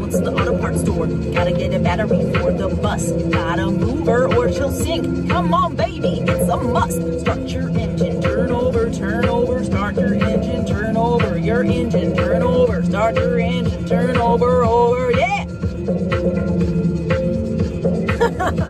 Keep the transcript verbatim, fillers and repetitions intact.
to the auto parts store. Gotta get a battery for the bus. Gotta move her or she'll sink. Come on, baby, it's a must. Start your engine, turn over, turn over. Start your engine, turn over. Your engine, turn over. Start your engine, turn over, over, yeah.